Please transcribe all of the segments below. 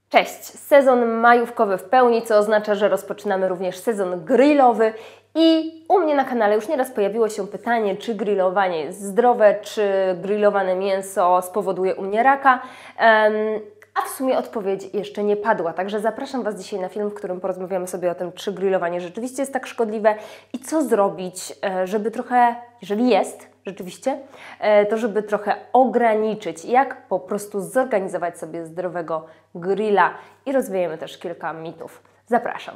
Cześć! Sezon majówkowy w pełni, co oznacza, że rozpoczynamy również sezon grillowy i u mnie na kanale już nieraz pojawiło się pytanie, czy grillowanie jest zdrowe, czy grillowane mięso spowoduje u mnie raka, a w sumie odpowiedź jeszcze nie padła, także zapraszam Was dzisiaj na film, w którym porozmawiamy sobie o tym, czy grillowanie rzeczywiście jest tak szkodliwe i co zrobić, żeby trochę, jeżeli jest rzeczywiście, to żeby trochę ograniczyć, jak po prostu zorganizować sobie zdrowego grilla i rozwiejemy też kilka mitów. Zapraszam.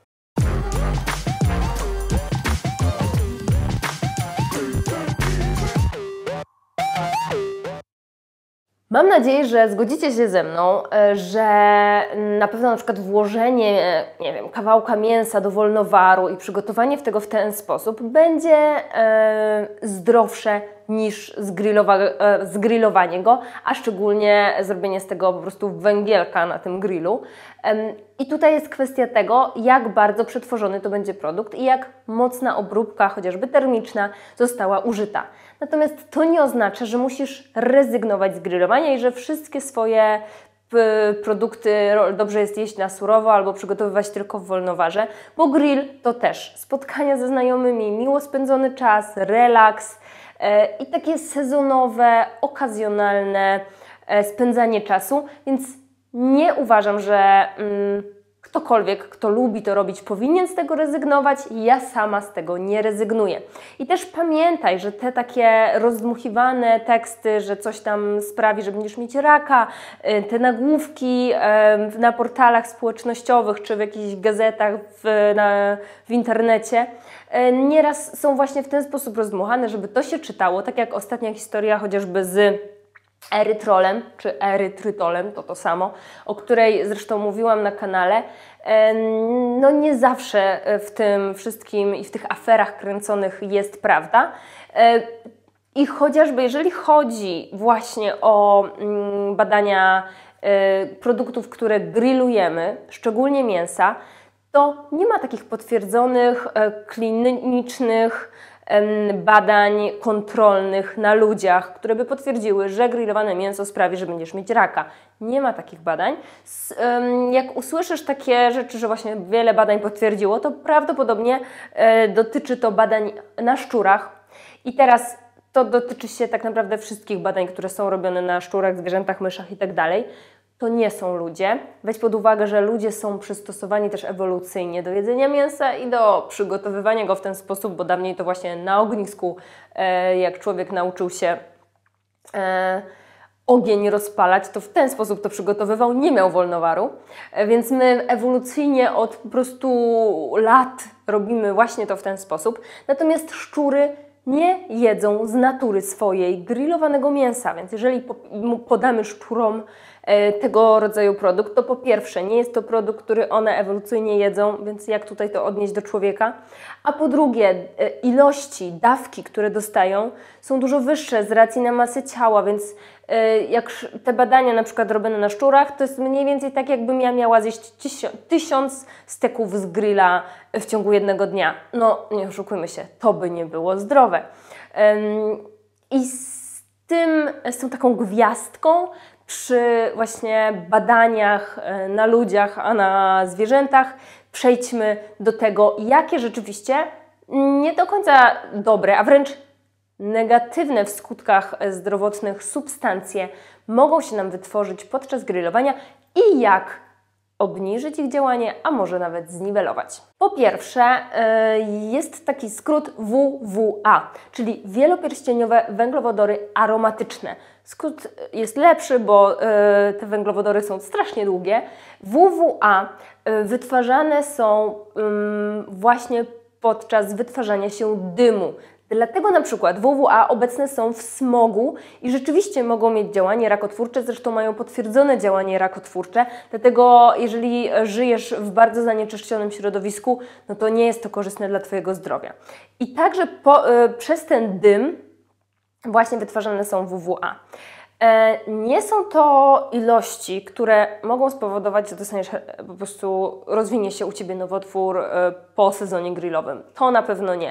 Mam nadzieję, że zgodzicie się ze mną, że na pewno na przykład włożenie, nie wiem, kawałka mięsa do wolnowaru i przygotowanie tego w ten sposób będzie zdrowsze niż zgrillowanie go, a szczególnie zrobienie z tego po prostu węgielka na tym grillu. I tutaj jest kwestia tego, jak bardzo przetworzony to będzie produkt i jak mocna obróbka, chociażby termiczna, została użyta. Natomiast to nie oznacza, że musisz rezygnować z grillowania i że wszystkie swoje produkty dobrze jest jeść na surowo albo przygotowywać tylko w wolnowarze, bo grill to też spotkania ze znajomymi, miło spędzony czas, relaks i takie sezonowe, okazjonalne spędzanie czasu, więc nie uważam, że ktokolwiek, kto lubi to robić, powinien z tego rezygnować. Ja sama z tego nie rezygnuję. I też pamiętaj, że te takie rozdmuchiwane teksty, że coś tam sprawi, że będziesz mieć raka, te nagłówki na portalach społecznościowych czy w jakichś gazetach w internecie, nieraz są właśnie w ten sposób rozdmuchane, żeby to się czytało, tak jak ostatnia historia chociażby z erytrolem, czy erytrytolem, to samo, o której zresztą mówiłam na kanale. No nie zawsze w tym wszystkim i w tych aferach kręconych jest prawda. I chociażby jeżeli chodzi właśnie o badania produktów, które grillujemy, szczególnie mięsa, to nie ma takich potwierdzonych, klinicznych badań kontrolnych na ludziach, które by potwierdziły, że grillowane mięso sprawi, że będziesz mieć raka. Nie ma takich badań. Jak usłyszysz takie rzeczy, że właśnie wiele badań potwierdziło, to prawdopodobnie dotyczy to badań na szczurach. I teraz to dotyczy się tak naprawdę wszystkich badań, które są robione na szczurach, zwierzętach, myszach itd. To nie są ludzie. Weź pod uwagę, że ludzie są przystosowani też ewolucyjnie do jedzenia mięsa i do przygotowywania go w ten sposób, bo dawniej to właśnie na ognisku, jak człowiek nauczył się ogień rozpalać, to w ten sposób to przygotowywał, nie miał wolnowaru. Więc my ewolucyjnie od po prostu lat robimy właśnie to w ten sposób. Natomiast szczury nie jedzą z natury swojej grillowanego mięsa, więc jeżeli podamy szczurom tego rodzaju produkt, to po pierwsze nie jest to produkt, który one ewolucyjnie jedzą, więc jak tutaj to odnieść do człowieka, a po drugie ilości, dawki, które dostają są dużo wyższe z racji na masę ciała, więc jak te badania na przykład robione na szczurach, to jest mniej więcej tak, jakbym ja miała zjeść 1000 steków z grilla w ciągu jednego dnia. No nie oszukujmy się, to by nie było zdrowe. I z tą taką gwiazdką przy właśnie badaniach na ludziach, a na zwierzętach przejdźmy do tego, jakie rzeczywiście nie do końca dobre, a wręcz negatywne w skutkach zdrowotnych substancje mogą się nam wytworzyć podczas grillowania i jak obniżyć ich działanie, a może nawet zniwelować. Po pierwsze jest taki skrót WWA, czyli wielopierścieniowe węglowodory aromatyczne. Skrót jest lepszy, bo te węglowodory są strasznie długie. WWA wytwarzane są właśnie podczas wytwarzania się dymu. Dlatego na przykład WWA obecne są w smogu i rzeczywiście mogą mieć działanie rakotwórcze, zresztą mają potwierdzone działanie rakotwórcze, dlatego jeżeli żyjesz w bardzo zanieczyszczonym środowisku, no to nie jest to korzystne dla Twojego zdrowia. I także przez ten dym właśnie wytwarzane są WWA. Nie są to ilości, które mogą spowodować, że dostaniesz po prostu rozwinie się u Ciebie nowotwór po sezonie grillowym. To na pewno nie.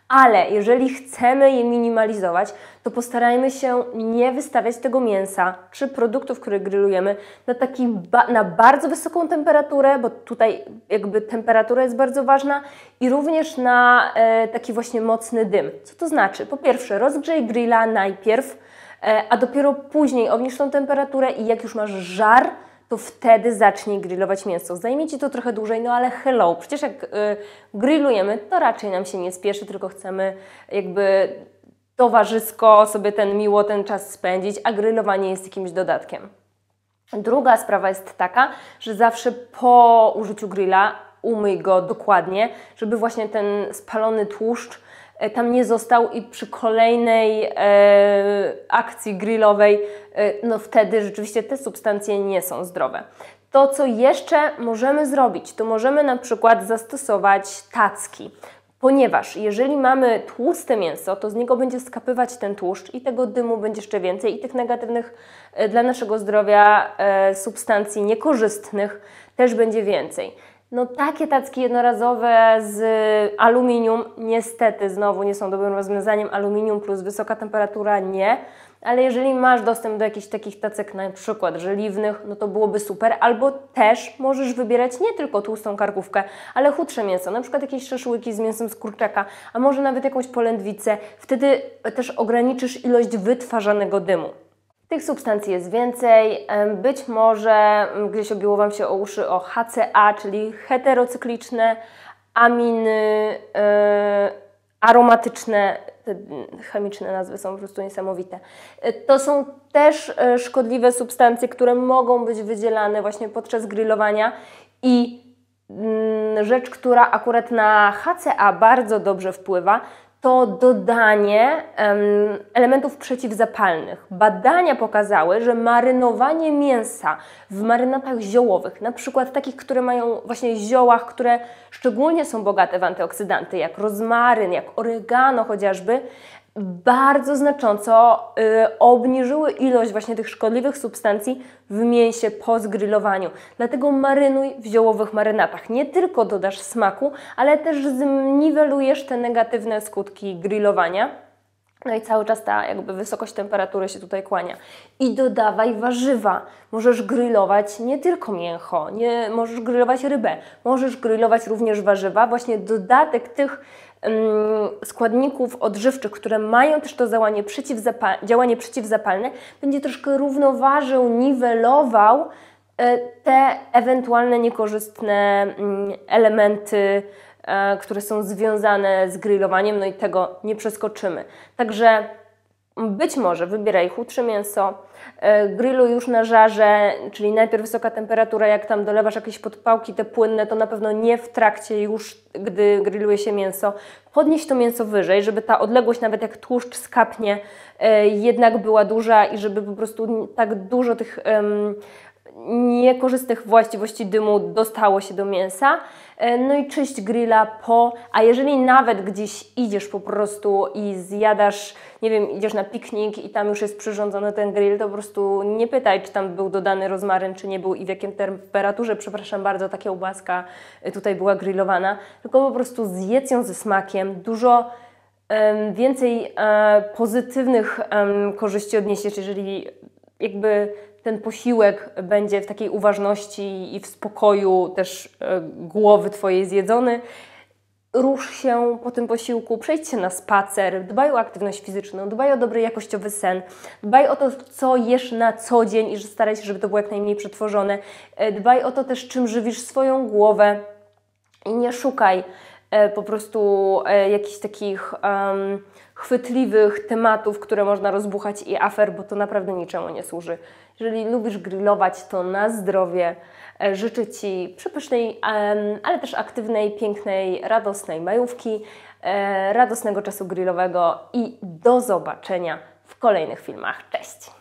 Ale jeżeli chcemy je minimalizować, to postarajmy się nie wystawiać tego mięsa czy produktów, które grillujemy na bardzo wysoką temperaturę, bo tutaj jakby temperatura jest bardzo ważna i również na taki właśnie mocny dym. Co to znaczy? Po pierwsze, rozgrzej grilla najpierw, a dopiero później obniż tą temperaturę i jak już masz żar, to wtedy zacznij grillować mięso. Zajmie Ci to trochę dłużej, no ale hello, przecież jak grillujemy, to raczej nam się nie spieszy, tylko chcemy jakby towarzysko sobie miło ten czas spędzić, a grillowanie jest jakimś dodatkiem. Druga sprawa jest taka, że zawsze po użyciu grilla umyj go dokładnie, żeby właśnie ten spalony tłuszcz tam nie został i przy kolejnej akcji grillowej, no wtedy rzeczywiście te substancje nie są zdrowe. To, co jeszcze możemy zrobić, to możemy na przykład zastosować tacki, ponieważ jeżeli mamy tłuste mięso, to z niego będzie skapywać ten tłuszcz i tego dymu będzie jeszcze więcej i tych negatywnych dla naszego zdrowia substancji niekorzystnych też będzie więcej. No takie tacki jednorazowe z aluminium niestety znowu nie są dobrym rozwiązaniem. Aluminium plus wysoka temperatura nie, ale jeżeli masz dostęp do jakichś takich tacek na przykład żeliwnych, no to byłoby super. Albo też możesz wybierać nie tylko tłustą karkówkę, ale chudsze mięso, na przykład jakieś szaszłyki z mięsem z kurczaka, a może nawet jakąś polędwicę. Wtedy też ograniczysz ilość wytwarzanego dymu. Tych substancji jest więcej, być może gdzieś obiło Wam się o uszy o HCA, czyli heterocykliczne aminy aromatyczne, te chemiczne nazwy są po prostu niesamowite. To są też szkodliwe substancje, które mogą być wydzielane właśnie podczas grillowania i rzecz, która akurat na HCA bardzo dobrze wpływa, to dodanie elementów przeciwzapalnych. Badania pokazały, że marynowanie mięsa w marynatach ziołowych, na przykład takich, które mają właśnie ziołach, które szczególnie są bogate w antyoksydanty, jak rozmaryn, jak oregano chociażby, bardzo znacząco obniżyły ilość właśnie tych szkodliwych substancji w mięsie po zgrillowaniu. Dlatego marynuj w ziołowych marynatach. Nie tylko dodasz smaku, ale też zniwelujesz te negatywne skutki grillowania. No i cały czas ta jakby wysokość temperatury się tutaj kłania. I dodawaj warzywa. Możesz grillować nie tylko mięcho, możesz grillować rybę, możesz grillować również warzywa. Właśnie dodatek tych składników odżywczych, które mają też to działanie przeciwzapalne, będzie troszkę równoważył, niwelował te ewentualne niekorzystne elementy, które są związane z grillowaniem, no i tego nie przeskoczymy. Także być może wybieraj chudsze mięso, grilluj już na żarze, czyli najpierw wysoka temperatura, jak tam dolewasz jakieś podpałki te płynne, to na pewno nie w trakcie już, gdy grilluje się mięso. Podnieś to mięso wyżej, żeby ta odległość, nawet jak tłuszcz skapnie, jednak była duża i żeby po prostu tak dużo tych niekorzystnych właściwości dymu dostało się do mięsa. No i czyść grilla a jeżeli nawet gdzieś idziesz po prostu i zjadasz, nie wiem, idziesz na piknik i tam już jest przyrządzony ten grill, to po prostu nie pytaj, czy tam był dodany rozmaryn, czy nie był i w jakiej temperaturze, przepraszam bardzo, ta kiełbaska tutaj była grillowana, tylko po prostu zjedz ją ze smakiem, dużo więcej pozytywnych korzyści odniesiesz, jeżeli jakby ten posiłek będzie w takiej uważności i w spokoju też głowy Twojej zjedzony. Rusz się po tym posiłku, przejdź się na spacer, dbaj o aktywność fizyczną, dbaj o dobry, jakościowy sen, dbaj o to, co jesz na co dzień i że staraj się, żeby to było jak najmniej przetworzone. Dbaj o to też, czym żywisz swoją głowę i nie szukaj po prostu jakichś takich chwytliwych tematów, które można rozbuchać i afer, bo to naprawdę niczemu nie służy. Jeżeli lubisz grillować, to na zdrowie. Życzę Ci przepysznej, ale też aktywnej, pięknej, radosnej majówki, radosnego czasu grillowego i do zobaczenia w kolejnych filmach. Cześć!